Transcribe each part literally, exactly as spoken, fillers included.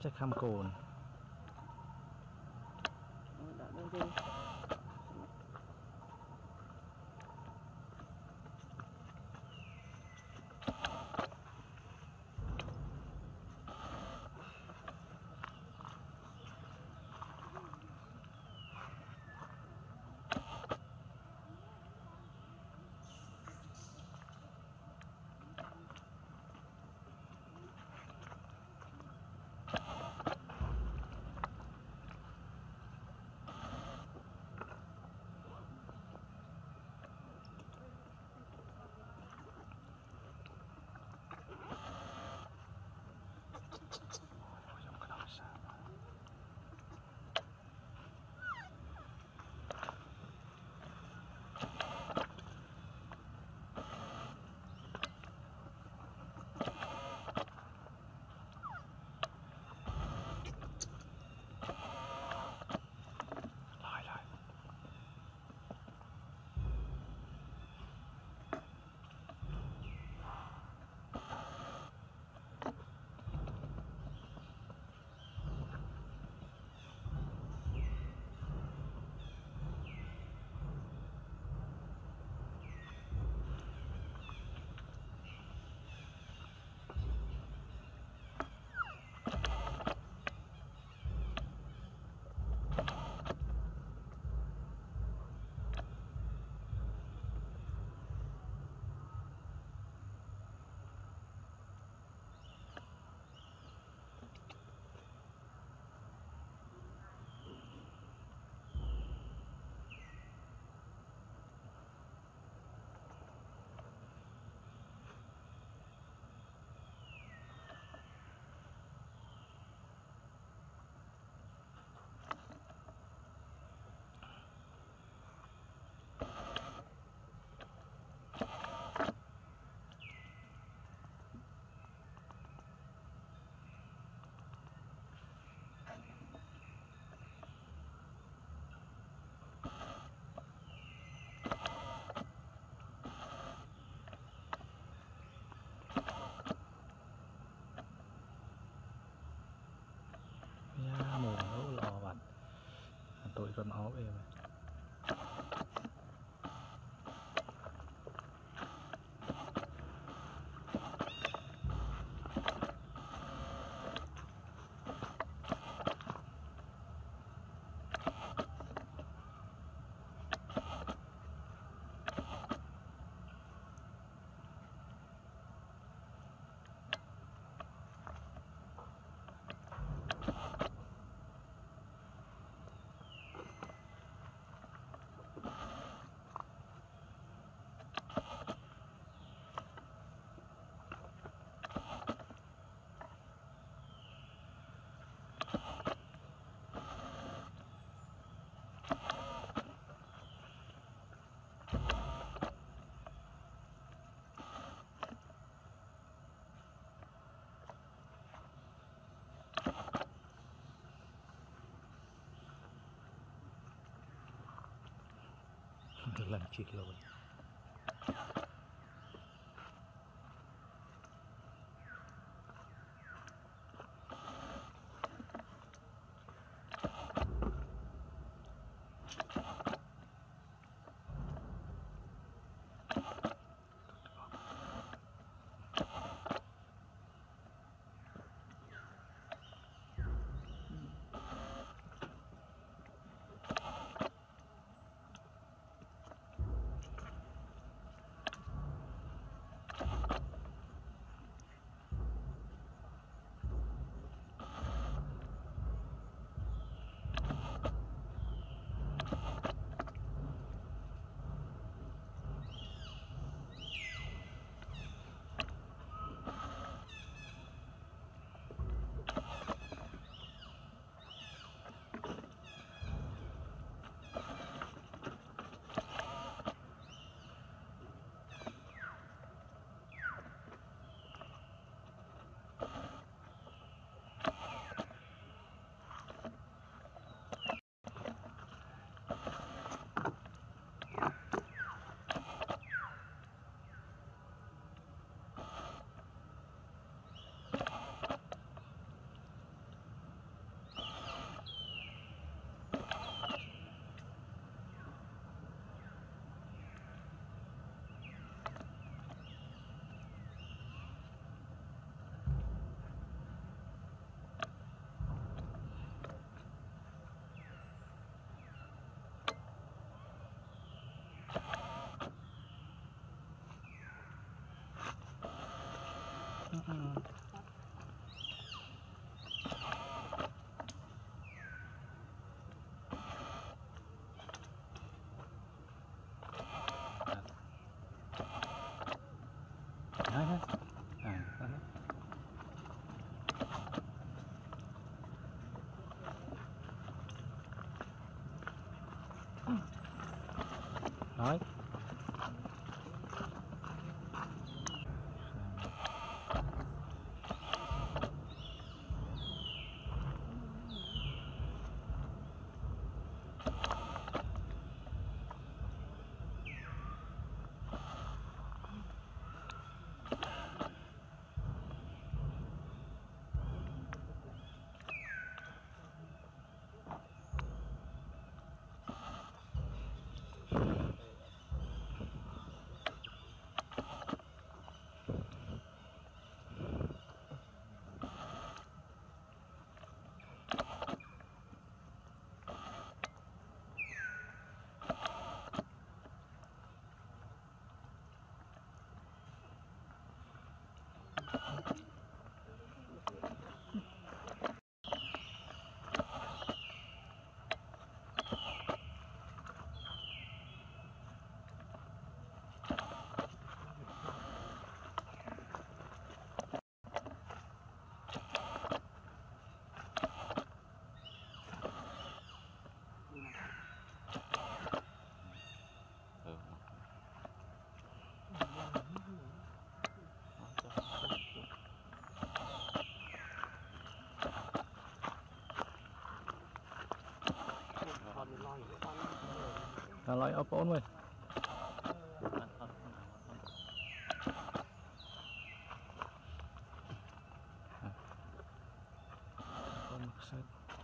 chắc khăm cồn đợi đơn đi. nha mồm nó lò bạn tôi còn áo về mà lần chịt rồi nói là loại ốp ổn rồi con mực sơn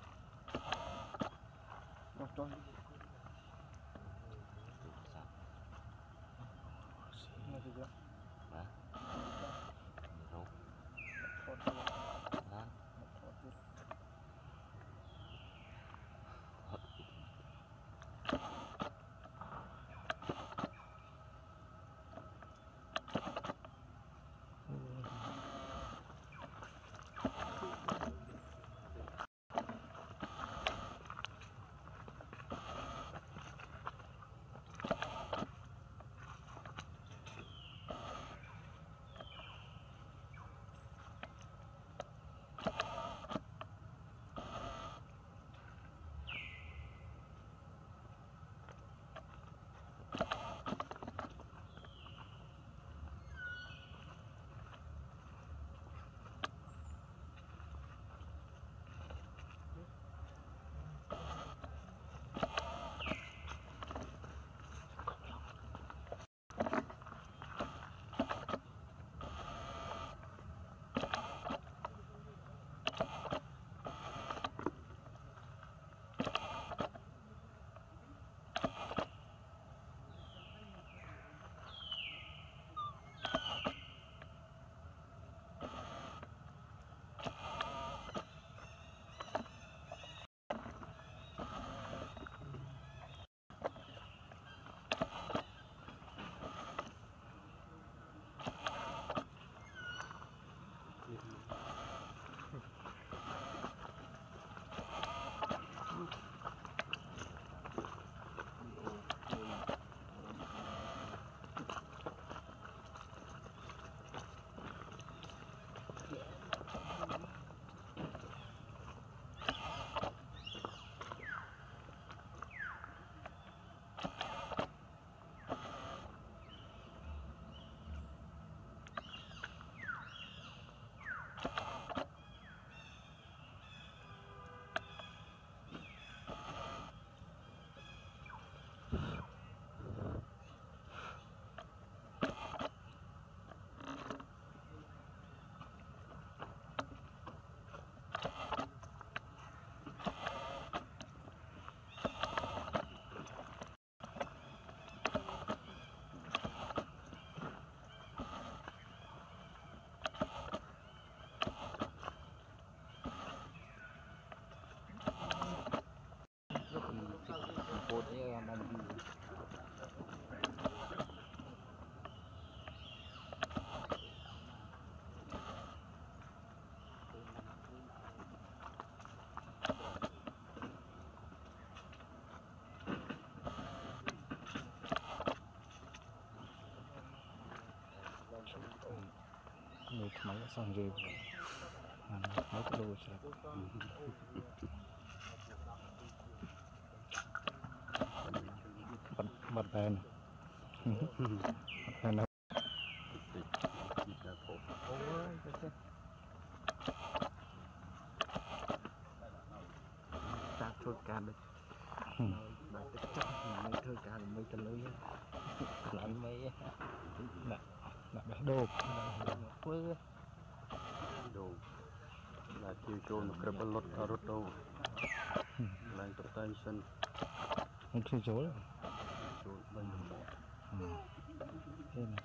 người máy xong rồi làm mấy cái đồ sẽ bật bật đèn Nên là ôi ta thôi càng được mà cái chắc mình thôi càng mấy cái lưới lại mấy là là bé đồ quơ đồ là chiều trôn một cái lót ở rốt đâu lại tập tay sân không chơi chối trôn bên một thế này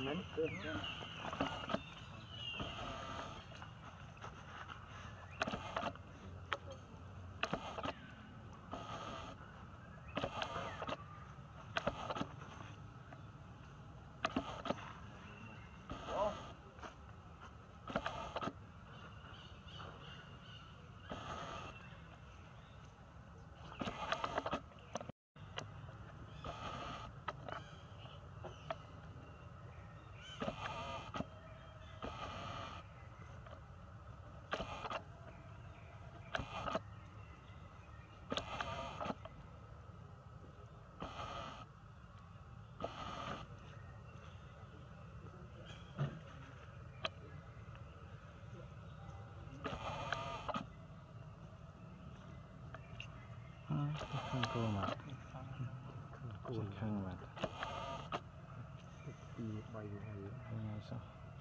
khăn cô mà cô khăn mà đi bay đi ngay sao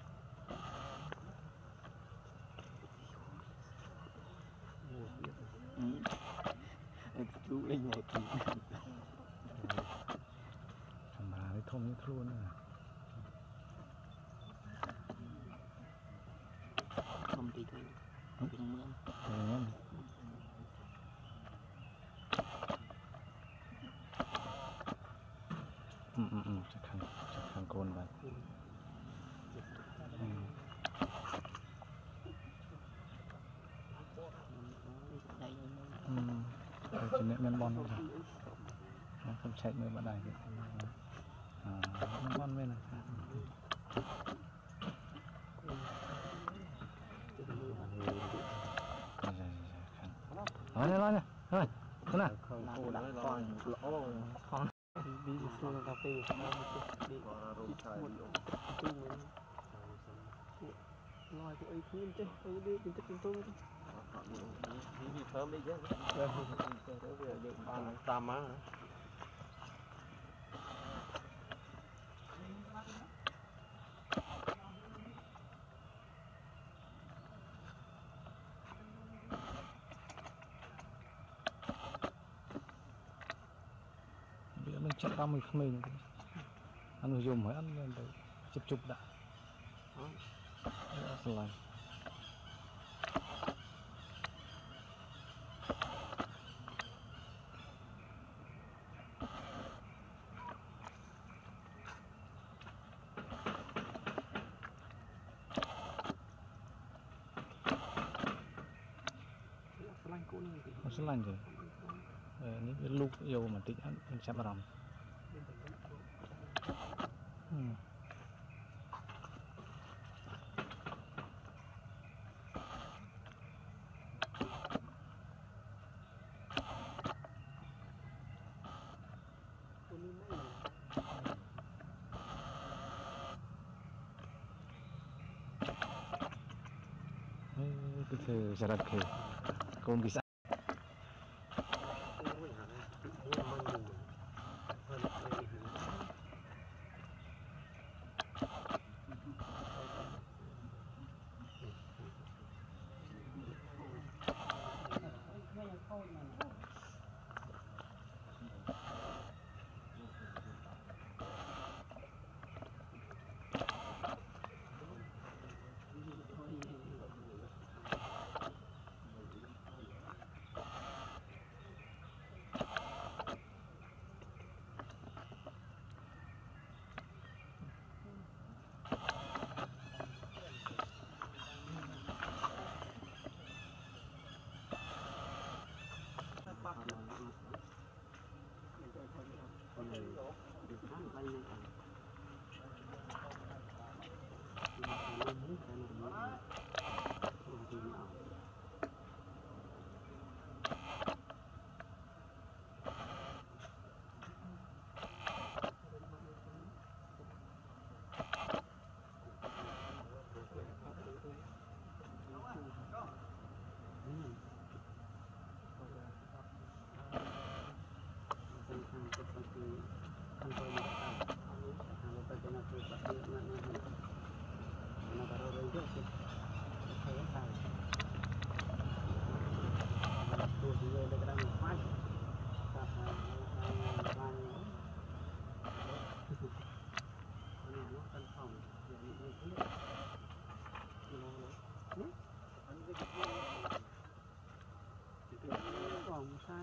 chú linh một tí thằng bà ấy thông nhất luôn à không tí thôi không tí mướn mướn ừ ừ ừ chắc khăn chắc khăn côn vậy ừ. Ừ. Rồi chỉ niệm men bon thôi nó không chạy mới bắt đài à, men bon bên này rồi rồi rồi thế nào cô đã con lỗ con đi xuống cà phê đi rôm trái đi ôm tu mình lòi cái ấy khuyên chứ ấy đi chúng ta chúng tôi đi đi thơm đi chứ ăn tam á mình chạy ba mươi không mình ăn người dùng mới ăn lên đấy chụp chụp đã lại nó sẽ lành rồi những cái lúc yêu mà tính ăn mình sẽ làm ừ. Cái thứ sẽ đặt kề con bisa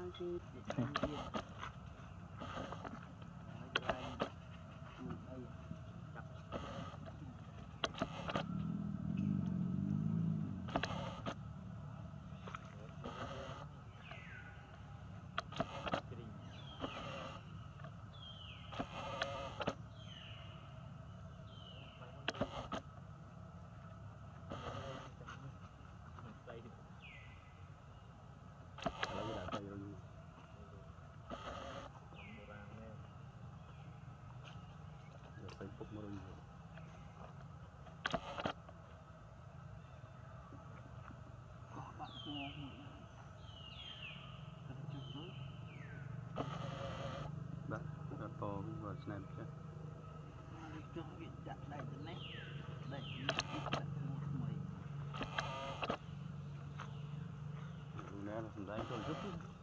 đã đã to và snap chứ nè là thành đấy còn rất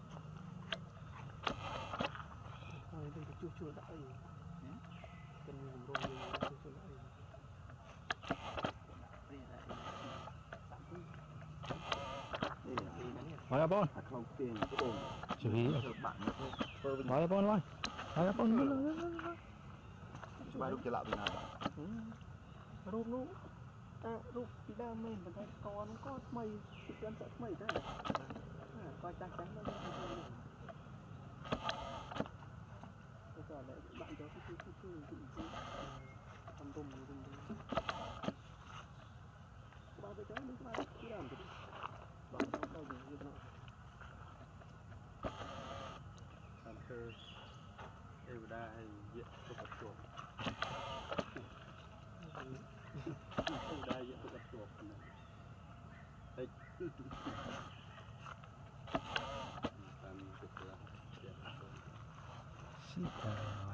chua chua đã ấy cần mình rồi chua chua đã ấy Hỏi Apon. không tiền cái ổn Xử lý. bạn Hỏi Apon thôi. Hỏi Apon. ba lúc trở lại bên nào rút lúc ta rút đi đa mê mình thấy con có mây chân sợ mây thế coi chắc chắn nó bây giờ lại bạn cho cái cái cái cái cái thầm tùng tùng ba cái chó nó ba cái làm gì bạn nó đâu được như thế làm thơ đều đa hay diện của các chuột đều đa diện của các chuột này làm cực là Xin chào.